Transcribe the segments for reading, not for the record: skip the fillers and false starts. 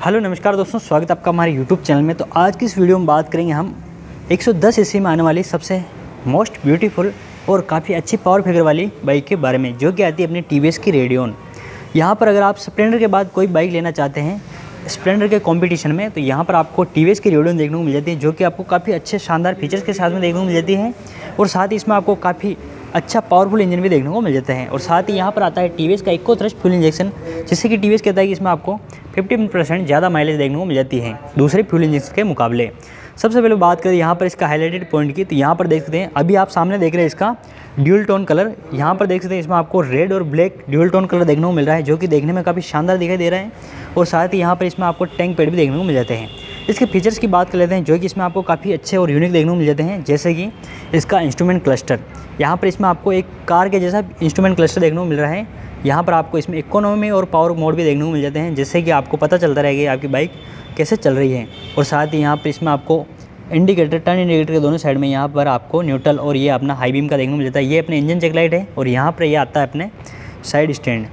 Hello नमस्कार दोस्तों, स्वागत है आपका हमारे यूट्यूब चैनल में। तो आज की इस वीडियो में बात करेंगे हम 110 सीसी में आने वाली सबसे मोस्ट ब्यूटीफुल और काफ़ी अच्छी पावर फिगर वाली बाइक के बारे में, जो कि आती है अपनी टीवीएस की रेडियन। यहाँ पर अगर आप स्प्लेंडर के बाद कोई बाइक लेना चाहते हैं स्प्लेंडर के कंपटीशन में, तो यहाँ पर आपको टीवीएस की रेडियन देखने को मिल जाती है, जो कि आपको काफ़ी अच्छे शानदार फीचर्स के साथ में देखने को मिल जाती है। और साथ ही इसमें आपको काफ़ी अच्छा पावरफुल इंजन भी देखने को मिल जाता है। और साथ ही यहाँ पर आता है टीवीएस का इको थ्रस्ट फ्यूल इंजेक्शन, जिससे कि टीवीएस कहता है कि इसमें आपको 50% ज़्यादा माइलेज देखने को मिल जाती है दूसरे फ्यूल इंजन के मुकाबले। सबसे पहले बात करें यहाँ पर इसका हाईलाइटेड पॉइंट की, तो यहाँ पर देख सकते हैं अभी आप सामने देख रहे हैं इसका ड्यूल टोन कलर। यहाँ पर देख सकते हैं इसमें आपको रेड और ब्लैक ड्यूल टोन कलर देखने को मिल रहा है, जो कि देखने में काफ़ी शानदार दिखाई दे रहा है। और साथ ही यहाँ पर इसमें आपको टैंक पैड भी देखने को मिल जाते हैं। इसके फीचर्स की बात कर लेते हैं, जो कि इसमें आपको काफ़ी अच्छे और यूनिक देखने को मिल जाते हैं, जैसे कि इसका इंस्ट्रूमेंट क्लस्टर। यहाँ पर इसमें आपको एक कार के जैसा इंस्ट्रूमेंट क्लस्टर देखने को मिल रहा है। यहाँ पर आपको इसमें इकोनॉमी और पावर मोड भी देखने को मिल जाते हैं, जिससे कि आपको पता चलता रहेगा आपकी बाइक कैसे चल रही है। और साथ ही यहाँ पर इसमें आपको इंडिकेटर, टर्न इंडिकेटर के दोनों साइड में यहाँ पर आपको न्यूट्रल और ये अपना हाई बीम का देखने को मिल जाता है। ये अपने इंजन चेक लाइट है और यहाँ पर ये आता है अपने साइड स्टैंड।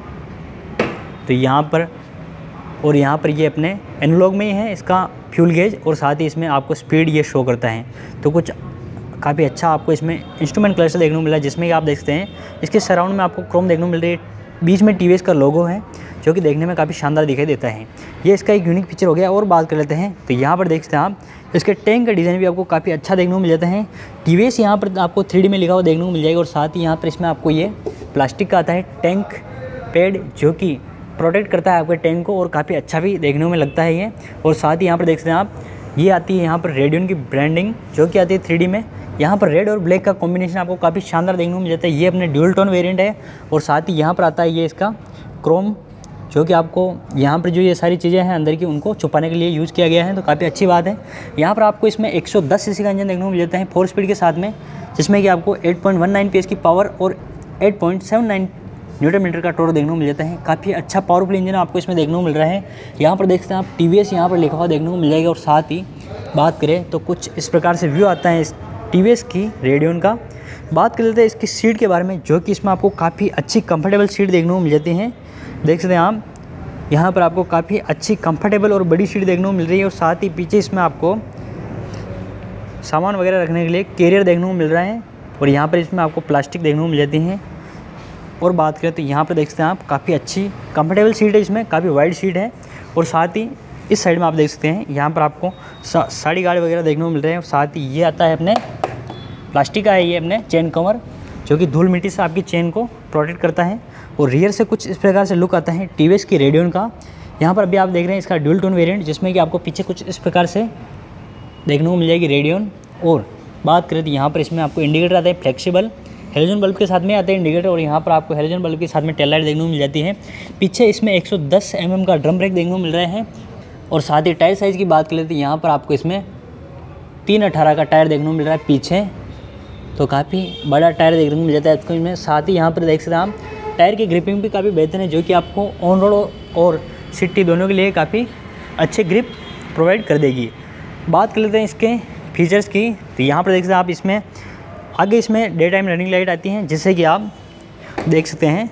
तो यहाँ पर और यहाँ पर ये अपने एनालॉग में ही है इसका फ्यूल गेज, और साथ ही इसमें आपको स्पीड ये शो करता है। तो कुछ काफ़ी अच्छा आपको इसमें इंस्ट्रूमेंट क्लस्टर देखने को मिला है, जिसमें कि आप देख सकते हैं इसके सराउंड में आपको क्रोम देखने को मिल रही है। बीच में टीवीएस का लोगो है, जो कि देखने में काफ़ी शानदार दिखाई देता है। ये इसका एक यूनिक फीचर हो गया। और बात कर लेते हैं, तो यहाँ पर देख सकते हैं आप इसके टैंक का डिज़ाइन भी आपको काफ़ी अच्छा देखने को मिल जाता है। टीवीएस यहाँ पर आपको 3D में लिखा हुआ देखने को मिल जाएगा। और साथ ही यहाँ पर इसमें आपको ये प्लास्टिक का आता है टैंक पैड, जो कि प्रोटेक्ट करता है आपके टैंक को और काफ़ी अच्छा भी देखने में लगता है ये। और साथ ही यहाँ पर देख सकते हैं आप ये आती है यहाँ पर रेडियन की ब्रांडिंग, जो कि आती है 3D में। यहाँ पर रेड और ब्लैक का कॉम्बिनेशन आपको काफ़ी शानदार देखने को मिल जाता है। ये अपने ड्यूल टोन वेरिएंट है। और साथ ही यहाँ पर आता है ये इसका क्रोम, जो कि आपको यहाँ पर जो ये सारी चीज़ें हैं अंदर की, उनको छुपाने के लिए यूज़ किया गया है। तो काफ़ी अच्छी बात है। यहाँ पर आपको इसमें 110 सीसी का इंजन देखने को मिल जाता है 4 स्पीड के साथ में, जिसमें कि आपको 8.19 PS की पावर और 8.79 न्यूटन मीटर का टॉर्क देखने को मिल जाता है। काफ़ी अच्छा पावरफुल इंजन आपको इसमें देखने को मिल रहा है। यहाँ पर देखते हैं आप टीवीएस यहाँ पर लिखा हुआ देखने को मिल जाएगा। और साथ ही बात करें तो कुछ इस प्रकार से व्यू आता है इस टीवीएस की रेडियन का। बात कर लेते हैं इसकी सीट के बारे में, जो कि इसमें आपको काफ़ी अच्छी कंफर्टेबल सीट देखने को मिल जाती हैं। देख सकते हैं आप यहाँ पर आपको काफ़ी अच्छी कंफर्टेबल और बड़ी सीट देखने को मिल रही है। और साथ ही पीछे इसमें आपको सामान वगैरह रखने के लिए कैरियर देखने को मिल रहा है। और यहाँ पर इसमें आपको प्लास्टिक देखने को मिल जाती हैं। और बात करें तो यहाँ पर देख सकते हैं आप काफ़ी अच्छी कंफर्टेबल सीट है, इसमें काफ़ी वाइड सीट है। और साथ ही इस साइड में आप देख सकते हैं यहाँ पर आपको साड़ी गार्ड वगैरह देखने को मिल रहे हैं। और साथ ही ये आता है अपने प्लास्टिक का है ये अपने चेन कवर, जो कि धूल मिट्टी से आपकी चेन को प्रोटेक्ट करता है। और रियर से कुछ इस प्रकार से लुक आता है टीवीएस की रेडियन का। यहाँ पर अभी आप देख रहे हैं इसका ड्यूल टोन वेरिएंट, जिसमें कि आपको पीछे कुछ इस प्रकार से देखने को मिल जाएगी रेडियन। और बात करें तो यहाँ पर इसमें आपको इंडिकेटर आता है फ्लेक्सिबल, हेलोजन बल्ब के साथ में आता है इंडिकेटर। और यहाँ पर आपको हेलोजन बल्ब के साथ में टेल लाइट देखने को मिल जाती है। पीछे इसमें 110 mm का ड्रम ब्रेक देखने को मिल रहा है। और साथ ही टायर साइज़ की बात कर लेते हैं, यहाँ पर आपको इसमें 318 का टायर देखने को मिल रहा है पीछे। तो काफ़ी बड़ा टायर देखने को मिल जाता है इसको इसमें। साथ ही यहाँ पर देख सकते हैं आप टायर की ग्रिपिंग भी काफ़ी बेहतर है, जो कि आपको ऑन रोड और सिटी दोनों के लिए काफ़ी अच्छे ग्रिप प्रोवाइड कर देगी। बात कर लेते हैं इसके फीचर्स की, तो यहाँ पर देख सकते हैं आप इसमें आगे इसमें डे टाइम रनिंग लाइट आती हैं, जिससे कि आप देख सकते हैं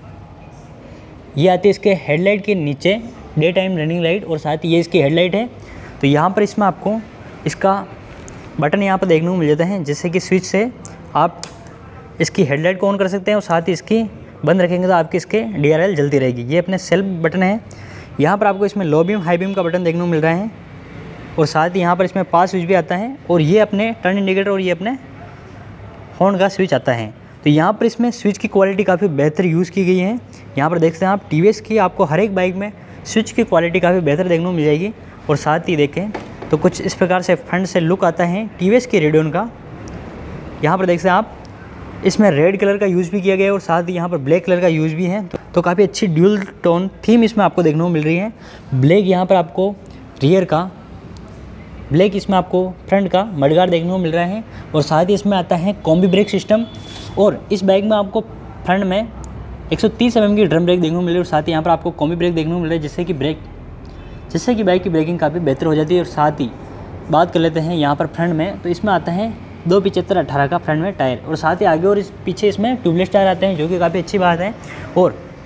ये आती है इसके हेडलाइट के नीचे डे टाइम रनिंग लाइट। और साथ ही ये इसकी हेडलाइट है। तो यहाँ पर इसमें आपको इसका बटन यहाँ पर देखने को मिल जाता है, जिससे कि स्विच से आप इसकी हेडलाइट को ऑन कर सकते हैं। और साथ ही इसकी बंद रखेंगे तो आपकी इसके DRL जलती रहेगी। ये अपने सेल्फ बटन है। यहाँ पर आपको इसमें लो बीम हाई बीम का बटन देखने को मिल रहा है। और साथ ही यहाँ पर इसमें पास स्विच भी आता है। और ये अपने टर्न इंडिकेटर और ये अपने हॉर्न का स्विच आता है। तो यहाँ पर इसमें स्विच की क्वालिटी काफ़ी बेहतर यूज़ की गई है। यहाँ पर देखते हैं आप टीवीएस की आपको हर एक बाइक में स्विच की क्वालिटी काफ़ी बेहतर देखने को मिल जाएगी। और साथ ही देखें तो कुछ इस प्रकार से फ्रंट से लुक आता है टीवीएस की रेडियन का। यहाँ पर देख सकते हैं आप इसमें रेड कलर का यूज़ भी किया गया है। और साथ ही यहाँ पर ब्लैक कलर का यूज़ भी है। तो काफ़ी अच्छी ड्यूल टोन थीम इसमें आपको देखने को मिल रही है। ब्लैक यहाँ पर आपको रियर का, ब्लैक इसमें आपको फ्रंट का मडगार्ड देखने को मिल रहा है। और साथ ही इसमें आता है कॉम्बी ब्रेक सिस्टम। और इस बाइक में आपको फ्रंट में 130 mm की ड्रम ब्रेक देखने को मिल रही है। और साथ ही यहाँ पर आपको कॉम्बी ब्रेक देखने को मिल रहा है, जिससे कि बाइक की ब्रेकिंग काफ़ी बेहतर हो जाती है। और साथ ही बात कर लेते हैं यहाँ पर फ्रंट में, तो इसमें आता है 275/18 का फ्रंट में टायर। और साथ ही आगे और इस पीछे इसमें ट्यूबलेस टायर आते हैं, जो कि काफ़ी अच्छी बात है। और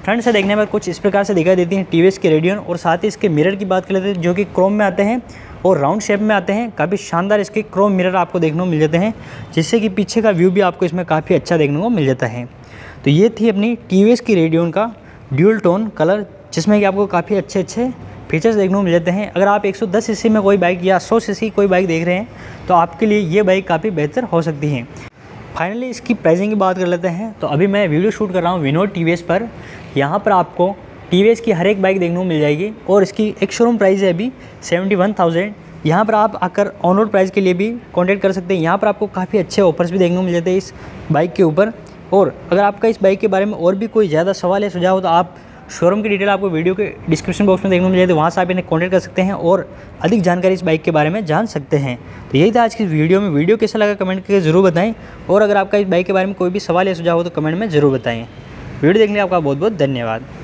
फ्रंट से देखने पर कुछ इस प्रकार से दिखाई देती हैं टीवीएस की रेडियन। और साथ ही इसके मिरर की बात कर लेते हैं जो कि क्रोम में आते हैं और राउंड शेप में आते हैं। काफ़ी शानदार इसके क्रोम मिरर आपको देखने को मिल जाते हैं, जिससे कि पीछे का व्यू भी आपको इसमें काफ़ी अच्छा देखने को मिल जाता है। तो ये थी अपनी टीवीएस की रेडियन का ड्यूल टोन कलर, जिसमें कि आपको काफ़ी अच्छे फीचर्स देखने को मिल जाते हैं। अगर आप 110 सीसी में कोई बाइक या 100 सीसी कोई बाइक देख रहे हैं तो आपके लिए ये बाइक काफ़ी बेहतर हो सकती है। फाइनली इसकी प्राइसिंग की बात कर लेते हैं। तो अभी मैं वीडियो शूट कर रहा हूँ विनोद टीवीएस पर। यहाँ पर आपको टीवीएस की हर एक बाइक देखने को मिल जाएगी और इसकी एक शोरूम प्राइस है अभी 71,000। यहाँ पर आप आकर ऑन रोड प्राइस के लिए भी कॉन्टैक्ट कर सकते हैं। यहाँ पर आपको काफ़ी अच्छे ऑफर्स भी देखने को मिल जाते हैं इस बाइक के ऊपर। और अगर आपका इस बाइक के बारे में और भी कोई ज़्यादा सवाल या सुझाव हो तो आप शोरूम की डिटेल आपको वीडियो के डिस्क्रिप्शन बॉक्स में देखने को मिल जाती है, वहाँ से आप इन्हें कॉन्टैक्ट कर सकते हैं और अधिक जानकारी इस बाइक के बारे में जान सकते हैं। तो यही था आज की वीडियो में। वीडियो कैसा लगा कमेंट करके ज़रूर बताएं और अगर आपका इस बाइक के बारे में कोई भी सवाल या सुझाव हो तो कमेंट में ज़रूर बताएं। वीडियो देखने के लिए आपका बहुत बहुत धन्यवाद।